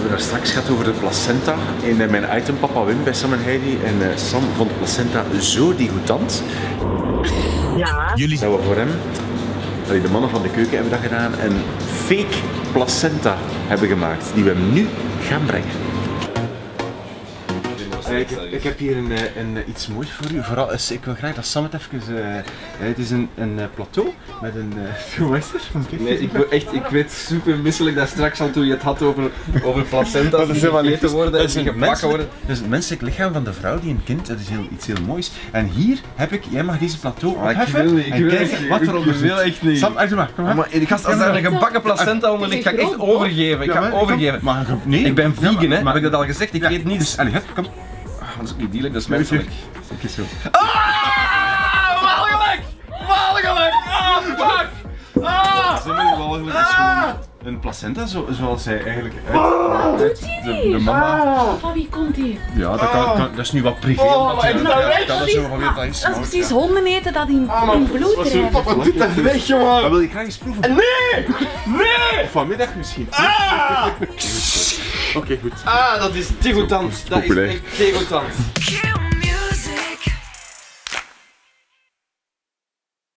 we daar straks gehad over de placenta in mijn item Papa Wim bij Sam en Heidi. En Sam vond de placenta zo degoutant. Ja. Jullie zouden voor hem, de mannen van de keuken hebben dat gedaan, een fake placenta hebben gemaakt die we hem nu gaan brengen. Ik heb hier iets moois voor u. Vooral, ik wil graag dat Sam het even... het is een plateau met een... Hoe is het? Nee, ik werd super misselijk daar straks al toen je het had over placenta's die gegeten worden en die gebakken worden. Dus het menselijk lichaam van de vrouw die een kind, dat is iets heel moois. En hier heb ik, jij mag deze plateau opheffen en kijk wat eronder zit. Ik wil echt niet. Sam, uitdoen maar, kom maar. Gast, als daar een gebakken placenta onder ligt, ga ik echt overgeven. Ik ga overgeven. Nee, ik ben vegan, hè? Heb ik dat al gezegd? Ik eet niet. Dus, allee, kom. Dat is ook niet dierlijk, dat is menselijk. Kijk zo. Walgelijk! Walgelijk! Fuck! Walgelijk is gewoon een placenta zoals hij eigenlijk uit de mama. Van wie komt die? Ja, dat is nu wat privé. Dat is zo van dat is precies honden eten dat in bloed drijft. Papa, doe dat weg, jongen! Dat wil ik graag eens proeven. Nee! Nee! Of vanmiddag misschien. Oké, goed. Dat is degoutant. Dat is echt degoutant.